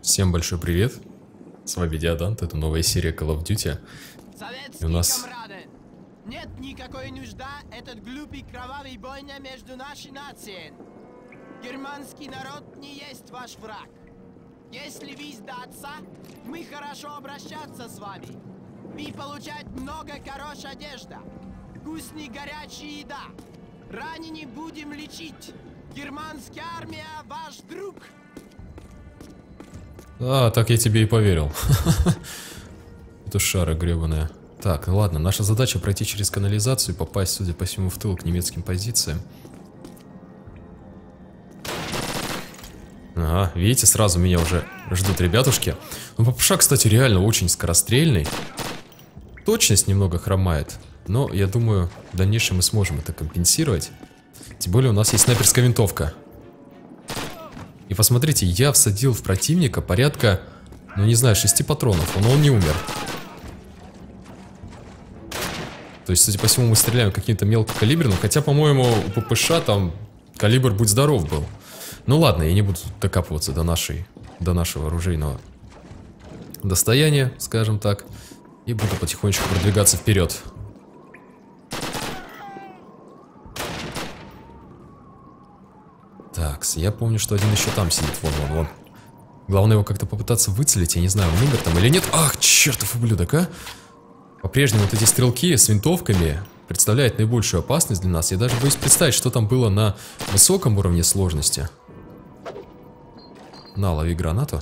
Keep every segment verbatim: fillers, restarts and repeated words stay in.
Всем большой привет, с вами Диадант, это новая серия Call of Duty. И у нас... Комрады, нет никакой нужды этот глупый кровавый бойня между нашей нацией. Германский народ не есть ваш враг. Если вы сдаться, мы хорошо обращаться с вами. Вы получать много хорошей одежды, вкусная горячая еда. Ранены будем лечить. Германская армия ваш друг. А, так я тебе и поверил. Это шара гребаная. Так, ладно, наша задача пройти через канализацию и попасть, судя по всему, в тыл к немецким позициям. Ага, видите, сразу меня уже ждут ребятушки. Ну, ППШ, кстати, реально очень скорострельный. Точность немного хромает, но я думаю, в дальнейшем мы сможем это компенсировать. Тем более у нас есть снайперская винтовка. И посмотрите, я всадил в противника порядка, ну не знаю, шести патронов, но он не умер. То есть, судя по всему, мы стреляем каким-то мелкокалиберным, хотя, по-моему, у ППШ там калибр будь здоров был. Ну ладно, я не буду докапываться до нашей, до нашего оружейного достояния, скажем так, и буду потихонечку продвигаться вперед. Так, я помню, что один еще там сидит, вон, вон, вон. Главное его как-то попытаться выцелить, я не знаю, он умер там или нет. Ах, чертов ублюдок, а! По-прежнему вот эти стрелки с винтовками представляют наибольшую опасность для нас. Я даже боюсь представить, что там было на высоком уровне сложности. На, лови гранату.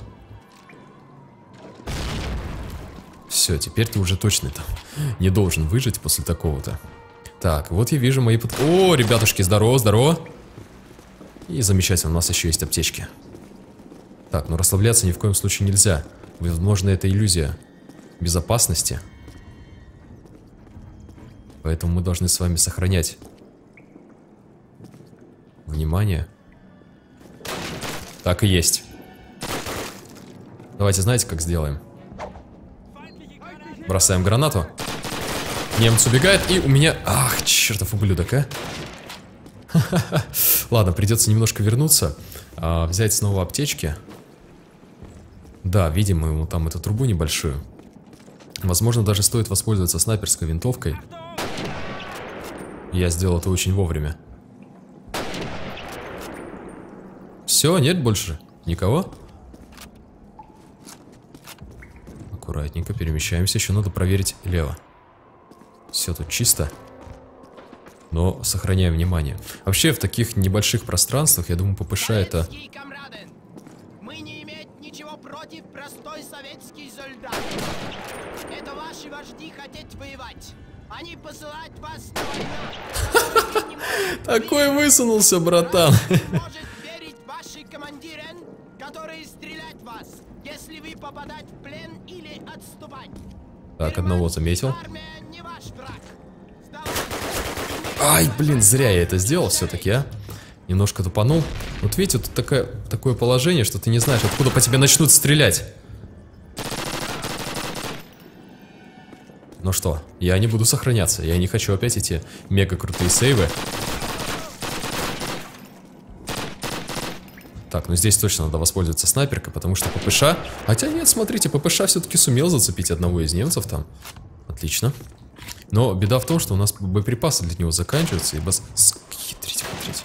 Все, теперь ты уже точно там не должен выжить после такого-то. Так, вот я вижу мои под... О, ребятушки, здорово, здорово. И замечательно, у нас еще есть аптечки. Так, но расслабляться ни в коем случае нельзя. Возможно, это иллюзия безопасности. Поэтому мы должны с вами сохранять внимание. Так и есть. Давайте, знаете, как сделаем? Бросаем гранату. Немец убегает, и у меня... Ах, чертов ублюдок, а! Ладно, придется немножко вернуться, а, взять снова аптечки. Да, видим мы ему там эту трубу небольшую. Возможно, даже стоит воспользоваться снайперской винтовкой. Я сделал это очень вовремя. Все, нет больше никого? Аккуратненько перемещаемся, еще надо проверить лево. Все тут чисто. Но сохраняем внимание. Вообще, в таких небольших пространствах, я думаю, ППШ это... Мы не имеем ничего против простой советский солдат. Это ваши вожди хотят воевать. Они посылают вас на войну. Такой высунулся, братан. Может верить вашим командирам, которые стрелять вас, если вы попадать в плен или отступать. Так, одного заметил. Армия не ваш враг. Ай, блин, зря я это сделал все-таки, а. Немножко тупанул. Вот видите, тут такое, такое положение, что ты не знаешь, откуда по тебе начнут стрелять. Ну что, я не буду сохраняться. Я не хочу опять эти мега крутые сейвы. Так, ну здесь точно надо воспользоваться снайперкой, потому что ППШ... Хотя нет, смотрите, ППШ все-таки сумел зацепить одного из немцев там. Отлично. Но беда в том, что у нас боеприпасы для него заканчиваются, и бас... Хитрить, хитрить.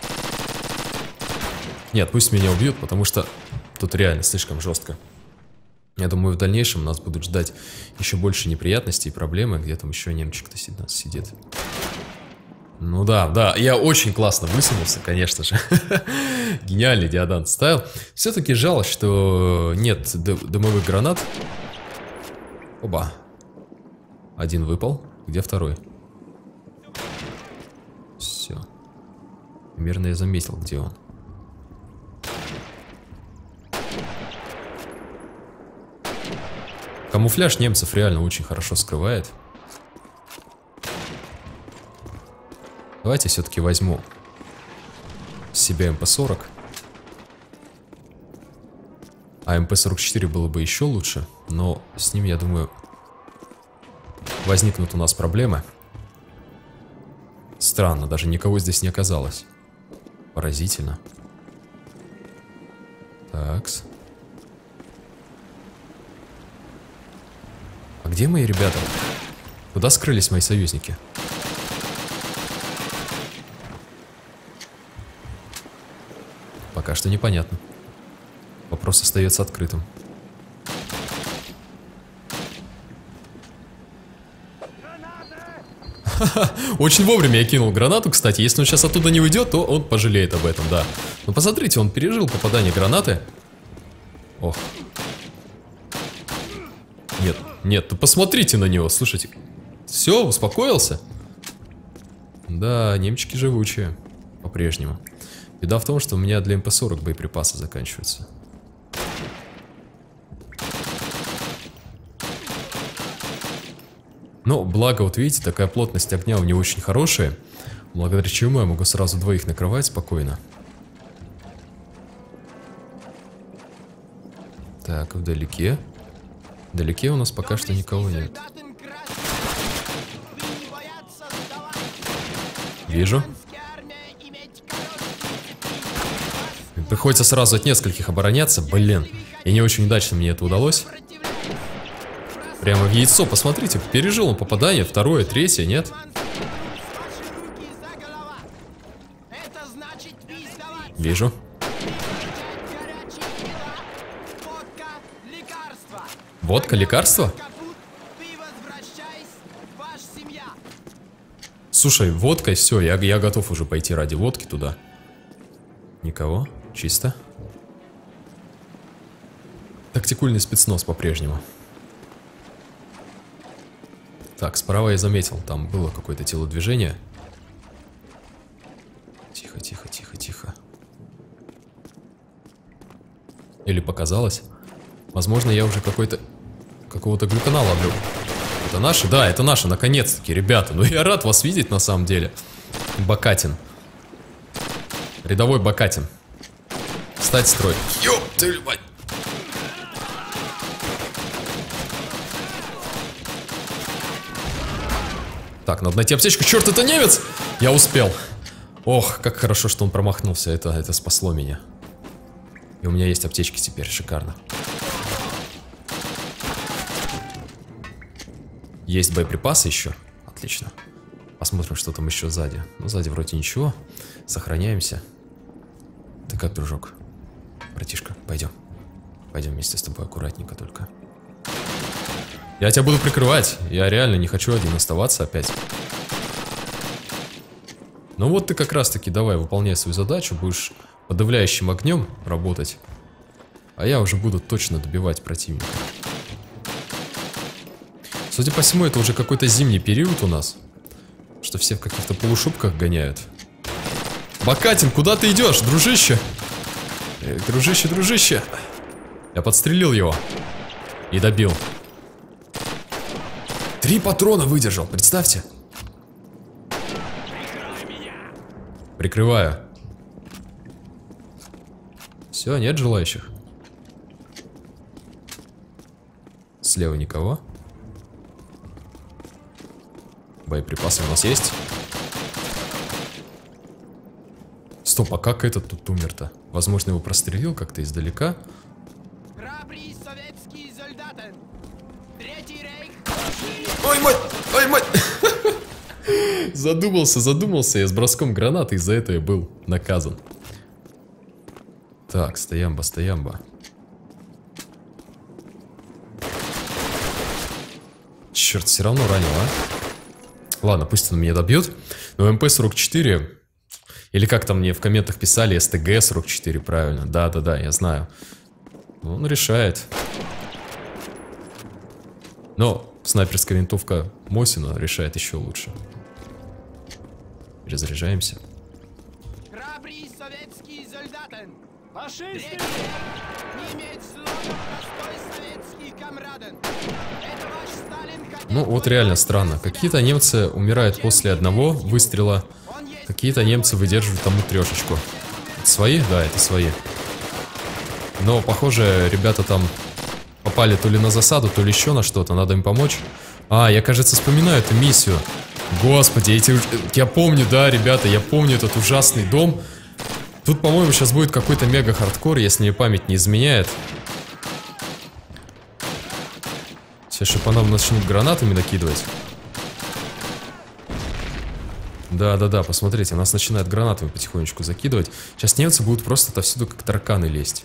Нет, пусть меня убьют, потому что тут реально слишком жестко. Я думаю, в дальнейшем нас будут ждать еще больше неприятностей и проблемы. Где там еще немчик-то сидит? Ну да, да, я очень классно высунулся, конечно же. Гениальный Диадант ставил. Все-таки жаль, что нет дымовых гранат. Оба. Один выпал. Где второй? Все. Примерно я заметил, где он. Камуфляж немцев реально очень хорошо скрывает. Давайте все-таки возьму себе эм пэ сорок. А эм пэ сорок четыре было бы еще лучше, но с ним, я думаю, возникнут у нас проблемы. Странно, даже никого здесь не оказалось. Поразительно. Такс. Где мои ребята? Куда скрылись мои союзники? Пока что непонятно. Вопрос остается открытым. Очень вовремя я кинул гранату, кстати. Если он сейчас оттуда не уйдет, то он пожалеет об этом, да. Но посмотрите, он пережил попадание гранаты. Ох. Нет, нет, ну посмотрите на него, слушайте. Все, успокоился? Да, немчики живучие. По-прежнему. Беда в том, что у меня для эм пэ сорок боеприпасы заканчиваются. Но, благо, вот видите, такая плотность огня у него очень хорошая. Благодаря чему я могу сразу двоих накрывать спокойно. Так, вдалеке. Вдалеке у нас пока что никого нет. Вижу. Приходится сразу от нескольких обороняться. Блин, и не очень удачно мне это удалось. Прямо в яйцо, посмотрите, пережил он попадание, второе, третье, нет? Вижу. Водка, лекарство? Слушай, водкой все, я, я готов уже пойти ради водки туда. Никого, чисто. Тактикульный спецназ по-прежнему. Так, справа я заметил, там было какое-то телодвижение. Тихо, тихо, тихо, тихо. Или показалось? Возможно, я уже какой-то... Какого-то глюкана ловлю. Это наши? Да, это наши, наконец-таки, ребята. Ну я рад вас видеть, на самом деле. Бакатин. Рядовой Бакатин. Встать в строй. Ёп, ты, мать. Так, надо найти аптечку. Черт, это немец! Я успел. Ох, как хорошо, что он промахнулся. Это, это спасло меня. И у меня есть аптечки теперь. Шикарно. Есть боеприпасы еще? Отлично. Посмотрим, что там еще сзади. Ну, сзади вроде ничего. Сохраняемся. Ты как, дружок? Братишка, пойдем. Пойдем вместе с тобой аккуратненько только. Я тебя буду прикрывать. Я реально не хочу один оставаться опять. Ну вот ты как раз таки давай выполняй свою задачу. Будешь подавляющим огнем работать. А я уже буду точно добивать противника. Судя по всему, это уже какой-то зимний период у нас. Что все в каких-то полушубках гоняют. Бакатин, куда ты идешь, дружище? Э, дружище, дружище. Я подстрелил его. И добил. Три патрона выдержал, представьте. Прикрываю. Все, нет желающих. Слева никого. Боеприпасы у нас есть. Стоп, а как этот тут умер-то? Возможно, его прострелил как-то издалека. Ой, мать! Ой, мать! Задумался, задумался я с броском гранаты, из-за этого я был наказан. Так, стоямба, стоямба. Черт, все равно ранил, а? Ладно, пусть он меня добьет. Но эм пэ сорок четыре, или как там мне в комментах писали, эс тэ гэ сорок четыре, правильно. Да-да-да, я знаю. Он решает. Но снайперская винтовка Мосина решает еще лучше. Перезаряжаемся. Ну вот реально странно. Какие-то немцы умирают после одного выстрела, какие-то немцы выдерживают тому трешечку. Это свои? Да, это свои. Но похоже, ребята там попали то ли на засаду, то ли еще на что-то. Надо им помочь. А, я, кажется, вспоминаю эту миссию. Господи, эти... я помню, да, ребята, я помню этот ужасный дом. Тут, по-моему, сейчас будет какой-то мега-хардкор, если мне память не изменяет. Сейчас еще по нам начнут гранатами накидывать. Да-да-да, посмотрите, нас начинают гранатами потихонечку закидывать. Сейчас немцы будут просто отовсюду как тараканы лезть.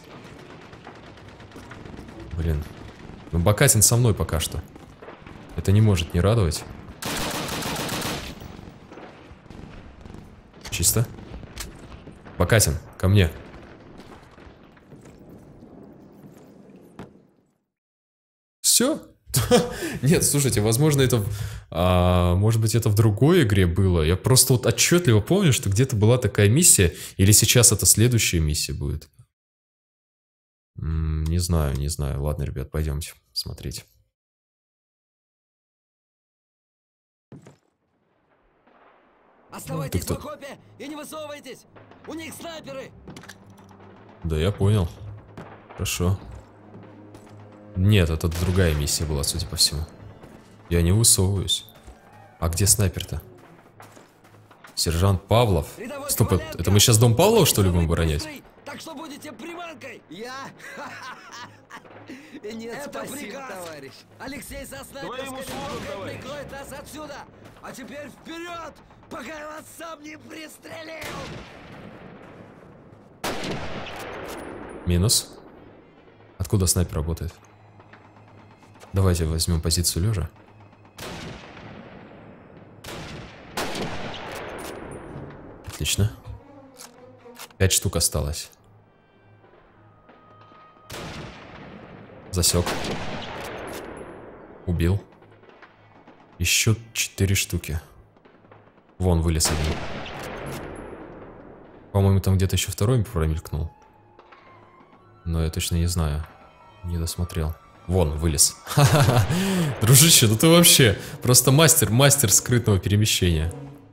Блин. Ну, Бакатин со мной пока что. Это не может не радовать. Чисто. Бакатин, ко мне. Все? Нет, слушайте, возможно, это... А, может быть, это в другой игре было. Я просто вот отчетливо помню, что где-то была такая миссия. Или сейчас это следующая миссия будет. М-м, не знаю, не знаю. Ладно, ребят, пойдемте смотреть. Оставайтесь в окопе и не высовывайтесь! У них снайперы! Да, я понял. Хорошо. Нет, это другая миссия была, судя по всему. Я не высовываюсь. А где снайпер-то? Сержант Павлов. Стоп, это, это мы сейчас дом Павлова, что ли, будем оборонять? Так что будете приманкой! Я? Нет, это спасибо, приказ, товарищ. Алексей со снайперской прикроет нас отсюда! А теперь вперед, пока я вас сам не пристрелил! Минус. Откуда снайпер работает? Давайте возьмем позицию лежа. Отлично. Пять штук осталось. Засек. Убил. Еще четыре штуки. Вон вылез один. По-моему, там где-то еще второй промелькнул. Но я точно не знаю. Не досмотрел. Вон, вылез. Ха-ха-ха. Дружище, ну ты вообще просто мастер, мастер скрытного перемещения.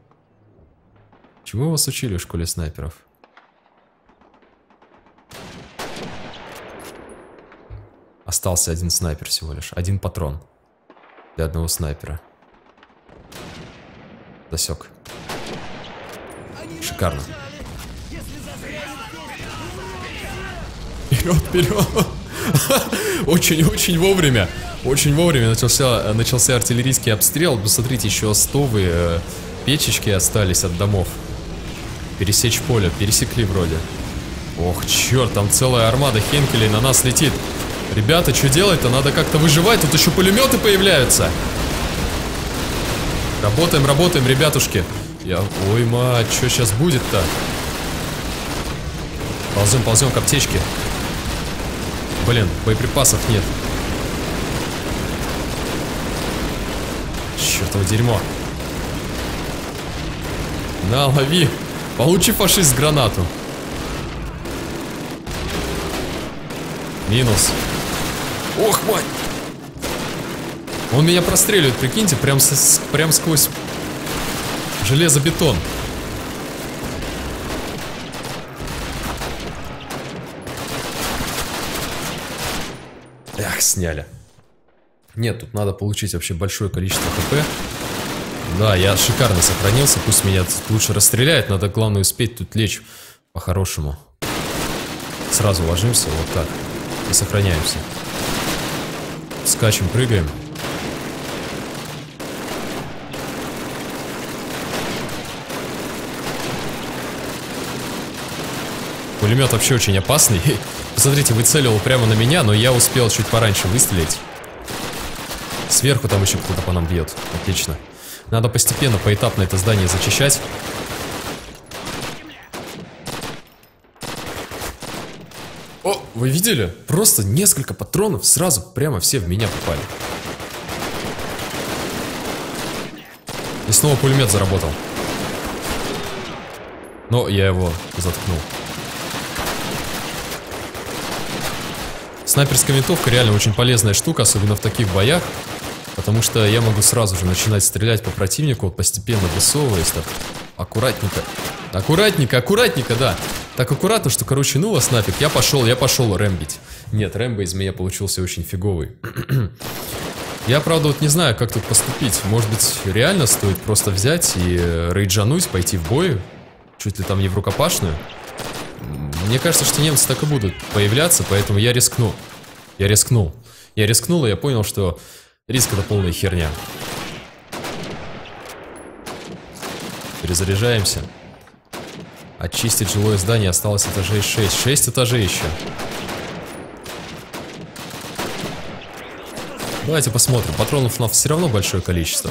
Чему вас учили в школе снайперов? Остался один снайпер всего лишь. Один патрон. Для одного снайпера. Засек. Шикарно. Вперед, вперед! Очень-очень вовремя. Очень вовремя начался, начался артиллерийский обстрел. Посмотрите, еще остовы, э, печечки остались от домов. Пересечь поле. Пересекли вроде. Ох, черт, там целая армада Хенкелей на нас летит. Ребята, что делать-то? Надо как-то выживать. Тут еще пулеметы появляются. Работаем, работаем, ребятушки. Я... Ой, мать, что сейчас будет-то? Ползем, ползем к аптечке. Блин, боеприпасов нет. Чёртово дерьмо. На, лови. Получи, фашист, гранату. Минус. Ох, мать. Он меня простреливает, прикиньте, прям, с, прям сквозь железобетон. Эх, сняли. Нет, тут надо получить вообще большое количество хп. Да, я шикарно сохранился. Пусть меня лучше расстреляет. Надо, главное, успеть тут лечь по-хорошему. Сразу ложимся, вот так. И сохраняемся. Скачем, прыгаем. Пулемет вообще очень опасный. Посмотрите, выцеливал прямо на меня, но я успел чуть пораньше выстрелить. Сверху там еще кто-то по нам бьет. Отлично. Надо постепенно, поэтапно это здание зачищать. О, вы видели? Просто несколько патронов сразу прямо все в меня попали. И снова пулемет заработал. Но я его заткнул. Снайперская винтовка реально очень полезная штука, особенно в таких боях. Потому что я могу сразу же начинать стрелять по противнику, постепенно высовываясь так. Аккуратненько. Аккуратненько, аккуратненько, да. Так аккуратно, что, короче, ну вас нафиг. Я пошел, я пошел рэмбить. Нет, рэмбо из меня получился очень фиговый. Я, правда, вот не знаю, как тут поступить. Может быть, реально стоит просто взять и рейджануть, пойти в бой. Чуть ли там не в рукопашную. Мне кажется, что немцы так и будут появляться, поэтому я рискну. Я рискнул. Я рискнул, и я понял, что Риск это полная херня. Перезаряжаемся. Очистить жилое здание осталось этажей шесть. шесть этажей еще. Давайте посмотрим. Патронов у нас все равно большое количество.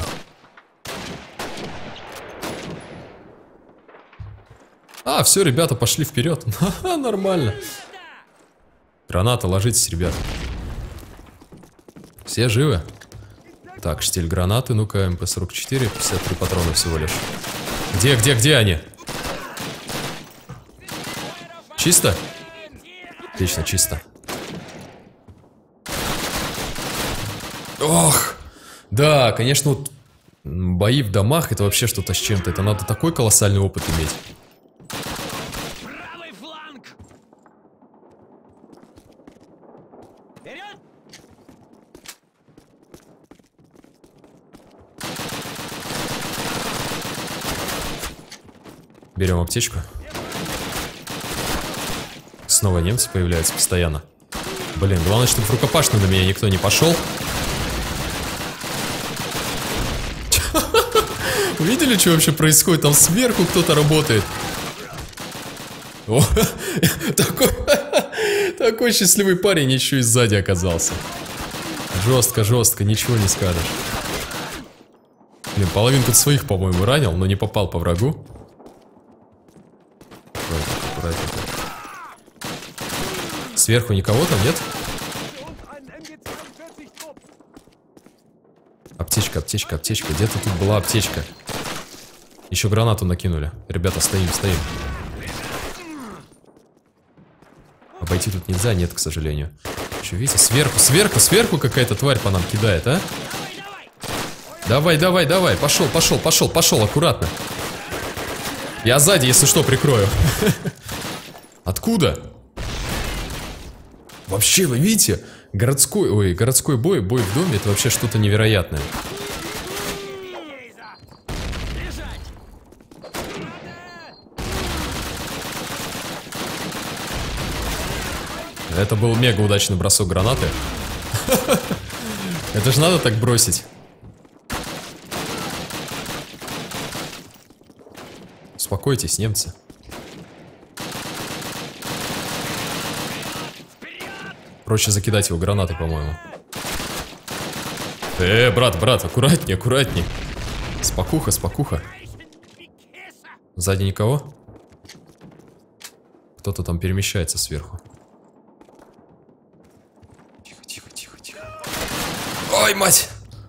А, все, ребята, пошли вперед. Ха-ха, нормально. Граната, ложитесь, ребята. Все живы? Так, штиль гранаты. Ну-ка, эм пэ сорок четыре. пятьдесят три патрона всего лишь. Где, где, где они? Чисто? Отлично, чисто. Ох! Да, конечно, вот бои в домах это вообще что-то с чем-то. Это надо такой колоссальный опыт иметь. Правый фланг! Вперед! Берем аптечку. Снова немцы появляются постоянно. Блин, главное, чтобы в рукопашную на меня никто не пошел. Видели, что вообще происходит? Там сверху кто-то работает. О, такой, такой счастливый парень еще и сзади оказался. Жестко, жестко, ничего не скажешь. Блин, половинку своих, по-моему, ранил, но не попал по врагу. Аккуратненько, аккуратненько. Сверху никого там нет? Аптечка, аптечка, аптечка. Где-то тут была аптечка. Еще гранату накинули. Ребята, стоим, стоим. Обойти тут нельзя, нет, к сожалению. Что, видите, сверху, сверху, сверху какая-то тварь по нам кидает, а? Давай, давай, давай, пошел, пошел, пошел, пошел, аккуратно. Я сзади, если что, прикрою. Откуда? Вообще, вы видите, городской, ой, городской бой, бой в доме, это вообще что-то невероятное. Это был мега удачный бросок гранаты. Это же надо так бросить. Успокойтесь, немцы. Проще закидать его гранатой, по-моему. Э, брат, брат, аккуратней, аккуратней. Спокуха, спокуха. Сзади никого? Кто-то там перемещается сверху. Тихо, тихо, тихо, тихо. Ой, мать!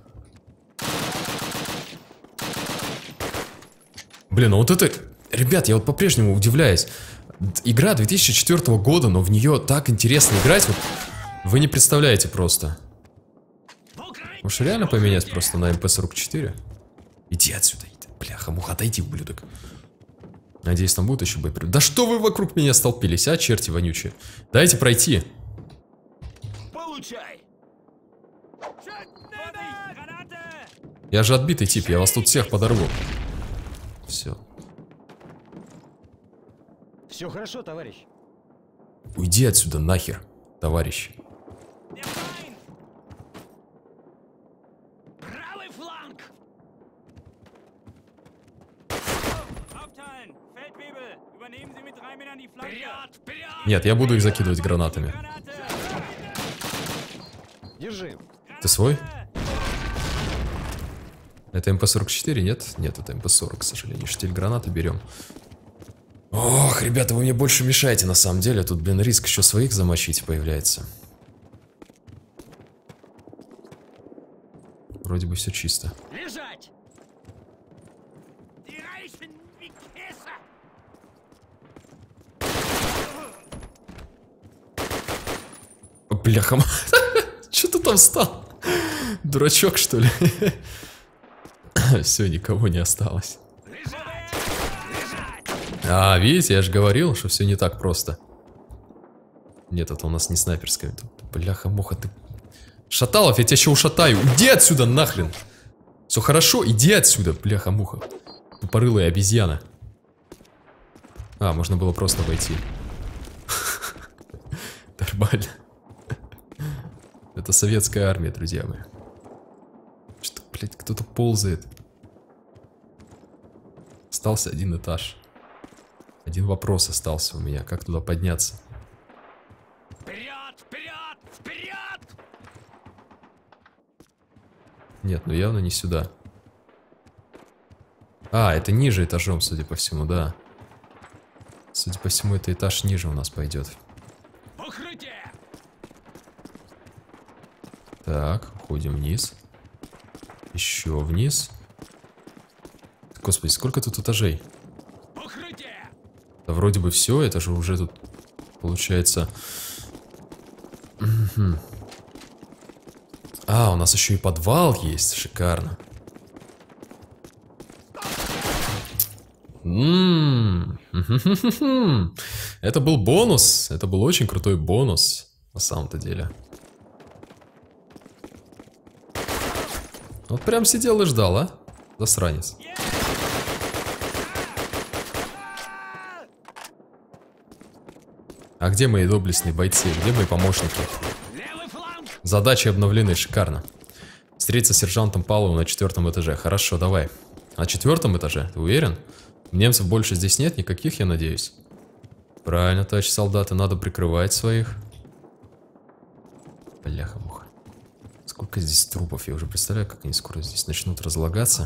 Блин, ну вот это... Ребят, я вот по-прежнему удивляюсь. Игра две тысячи четвёртого года, но в нее так интересно играть. Вот вы не представляете просто. Может реально поменять просто на эм пэ сорок четыре? Иди отсюда. Бляха, муха, отойди, ублюдок. Надеюсь, там будут еще боеприпасы. Да что вы вокруг меня столпились, а, черти вонючие? Дайте пройти. Получай. Я же отбитый тип, я вас тут всех подорву. Все. Все хорошо, товарищ. Уйди отсюда нахер, товарищ. Правый фланг. Нет, я буду их закидывать гранатами. Держи. Ты свой? Это эм пэ сорок четыре, нет? Нет, это эм пэ сорок, к сожалению. Штиль гранаты берем. Ох, ребята, вы мне больше мешаете на самом деле. Тут, блин, риск еще своих замочить появляется. Вроде бы все чисто. Лежать. Бляха, что ты там встал? Дурачок, что ли? Все, никого не осталось. А, видите, я же говорил, что все не так просто. Нет, это у нас не снайперская. Бляха-муха, ты... Шаталов, я тебя еще ушатаю. Иди отсюда нахрен. Все хорошо, иди отсюда, бляха-муха. Тупорылая обезьяна. А, можно было просто обойти. Нормально. Это советская армия, друзья мои. Блять, кто-то ползает. Остался один этаж. Один вопрос остался у меня. Как туда подняться? Вперед! Вперед! Вперед! Нет, ну явно не сюда. А, это ниже этажом, судя по всему, да. Судя по всему, это этаж ниже у нас пойдет. Укрытие! Так, уходим вниз. Еще вниз. Господи, сколько тут этажей? Укрытие! Да вроде бы все, это же уже тут получается... А, у нас еще и подвал есть, шикарно. Ммм. Это был бонус, это был очень крутой бонус, на самом-то деле. Вот прям сидел и ждал, а? Засранец. А где мои доблестные бойцы? Где мои помощники? Задачи обновлены, шикарно. Встретиться с сержантом Павловым на четвертом этаже. Хорошо, давай. На четвертом этаже? Ты уверен? Немцев больше здесь нет никаких, я надеюсь. Правильно, товарищ солдаты, надо прикрывать своих. Бляха-муха. Сколько здесь трупов? Я уже представляю, как они скоро здесь начнут разлагаться.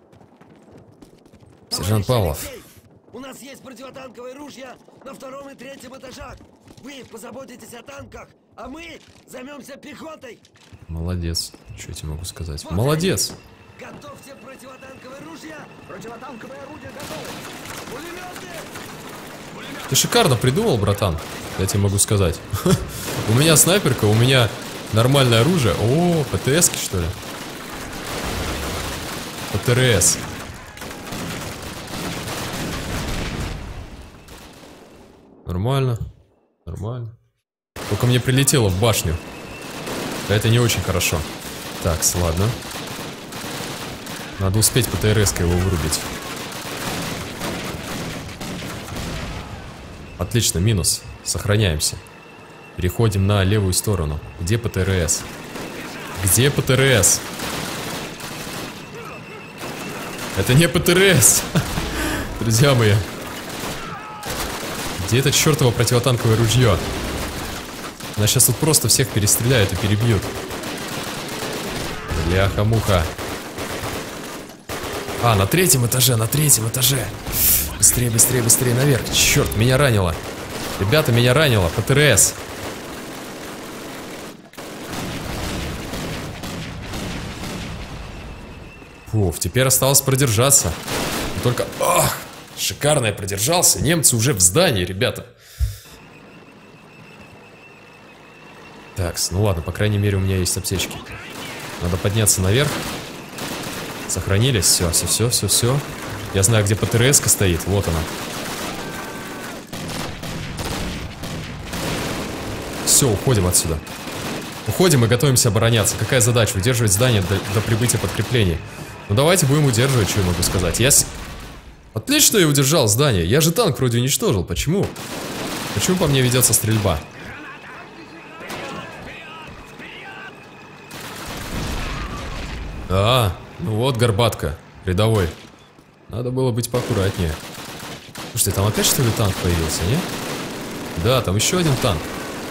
Сержант Павлов. У нас есть противотанковые ружья на втором и третьем этажах. Вы позаботитесь о танках, а мы займемся пехотой. Молодец. Что я тебе могу сказать? Вот Молодец. Готовьте противотанковые ружья. Противотанковые орудия готовы. Пулеметы. Ты шикарно придумал, братан. Я тебе могу сказать. У меня снайперка, у меня нормальное оружие. О, ПТСки, что ли? ПТРС. Нормально. Нормально. Только мне прилетело в башню. Это не очень хорошо. Так, ладно. Надо успеть ПТРС-кой его вырубить. Отлично, минус. Сохраняемся. Переходим на левую сторону. Где ПТРС? Где ПТРС? Это не ПТРС. Друзья мои. Где это чертово противотанковое ружье? Нас сейчас тут просто всех перестреляют и перебьют. Бляха-муха. А, на третьем этаже, на третьем этаже. Быстрее, быстрее, быстрее наверх. Черт, меня ранило. Ребята, меня ранило. ПТРС. Фуф, теперь осталось продержаться. И только... Ах, шикарно я продержался. Немцы уже в здании, ребята. Так, ну ладно, по крайней мере у меня есть аптечки. Надо подняться наверх. Сохранились, все, все, все, все, все. Я знаю, где ПТРС-ка стоит, вот она. Все, уходим отсюда. Уходим и готовимся обороняться. Какая задача? Удерживать здание до, до прибытия подкреплений. Ну давайте будем удерживать, что я могу сказать. Я с... Отлично я удержал здание. Я же танк вроде уничтожил. Почему? Почему по мне ведется стрельба? А, ну вот горбатка. Рядовой. Надо было быть поаккуратнее. Слушайте, там опять что ли танк появился, не? Да, там еще один танк.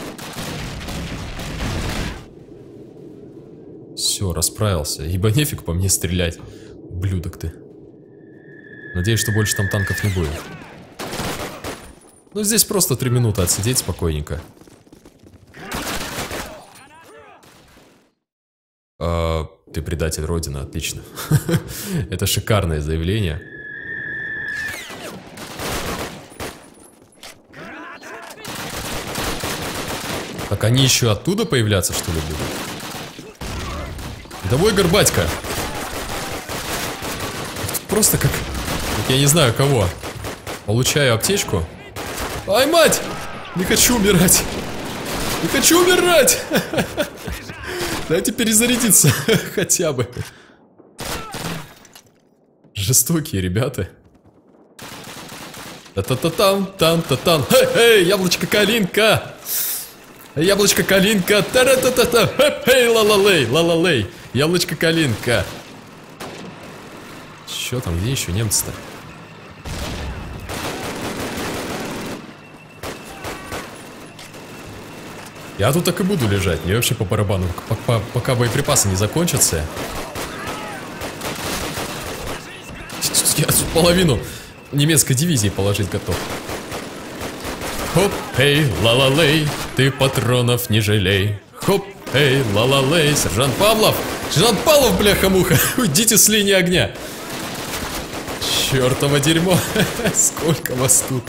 Все, расправился. Ибо нефиг по мне стрелять. Ублюдок ты. Надеюсь, что больше там танков не будет. Ну, здесь просто три минуты отсидеть спокойненько. А, ты предатель Родины, отлично. Это шикарное заявление. Так они еще оттуда появляться, что ли, будут? Давай, горбатька. Просто как... как я не знаю кого. Получаю аптечку. Ай, мать! Не хочу умирать. Не хочу умирать! Дайте перезарядиться. Хотя бы. Жестокие ребята. Та-та-та-там, там-та-там. Хей-хей, яблочко-калинка. Яблочко-калинка. Та-ра-та-та-та. Хей, ла-ла-лей, ла-ла-лей. Яблочко-калинка. Чё там, где еще немцы-то? Я тут так и буду лежать, мне вообще по барабану, пока боеприпасы не закончатся. Я тут половину немецкой дивизии положить готов. Хоп, эй, ла-ла-лей, ты патронов не жалей. Хоп, эй, ла-ла-лей, сержант Павлов! Сержант Павлов, бляха-муха, уйдите с линии огня! Чёртово дерьмо, сколько вас тут!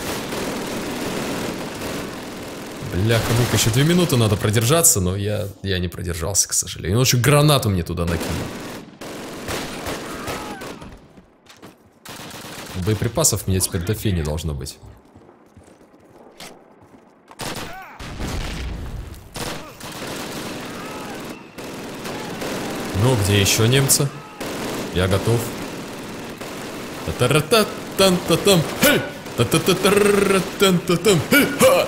Бляха-муха, еще две минуты надо продержаться, но я, я не продержался, к сожалению. Он еще гранату мне туда накинул. Боеприпасов мне теперь до фени должно быть. Ну, где еще немцы? Я готов. Та-та-ра-та-тан-та-там. Хей! Та-та-та-та-ра-тан-та-там. Хей! Ха!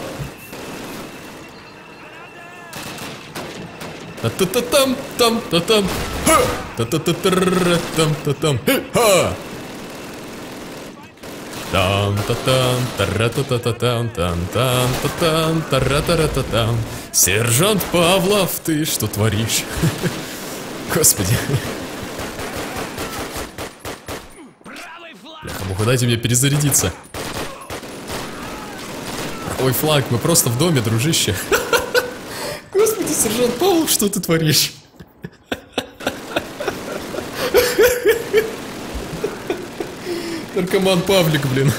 Та-та-та-там-там-та-там. Ха! Та-та-та-та-ра-там-та-там. Хей! Ха! Там-та-там, тара-та-та-та-там, там-там-та-там, тара-та-ра-та-там. Сержант Павлов, ты что творишь? Господи. Бляха-муха, дайте мне перезарядиться. Ой, флаг, мы просто в доме, дружище. Господи, сержант Павлов, что ты творишь? Наркоман Павлик, блин.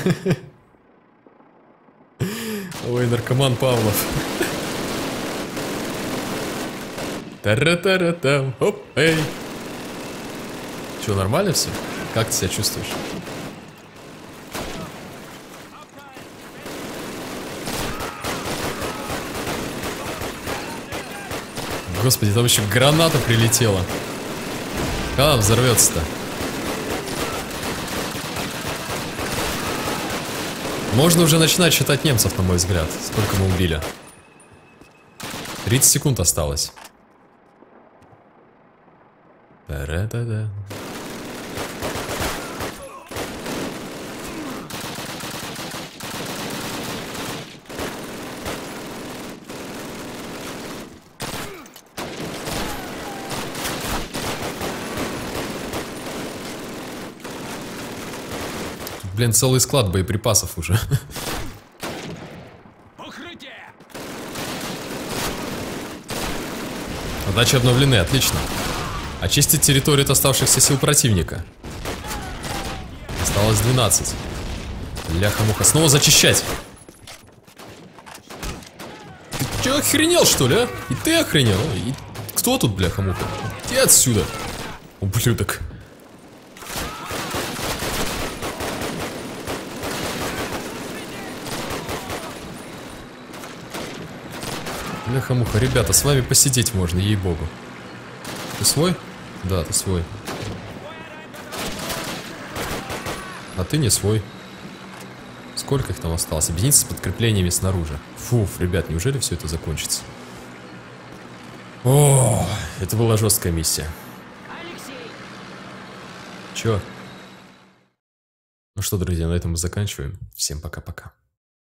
Ой, наркоман Павлов. Тара-тара-там, оп, эй. Че, нормально все? Как ты себя чувствуешь? Господи, там еще граната прилетела. Когда она взорвется-то? Можно уже начинать считать немцев, на мой взгляд. Сколько мы убили? тридцать секунд осталось. Та-ра-та-да. Блин, целый склад боеприпасов уже. Задачи обновлены, отлично. Очистить территорию от оставшихся сил противника. Осталось двенадцать. Бляха-муха, снова зачищать. Ты че, охренел, что ли, а? И ты охренел? И кто тут, бляха-муха? Иди отсюда, ублюдок. Бляха-муха, ребята, с вами посидеть можно, ей-богу. Ты свой? Да, ты свой. А ты не свой. Сколько их там осталось? Объединиться с подкреплениями снаружи. Фуф, ребят, неужели все это закончится? О, это была жесткая миссия. Чё? Ну что, друзья, на этом мы заканчиваем. Всем пока-пока.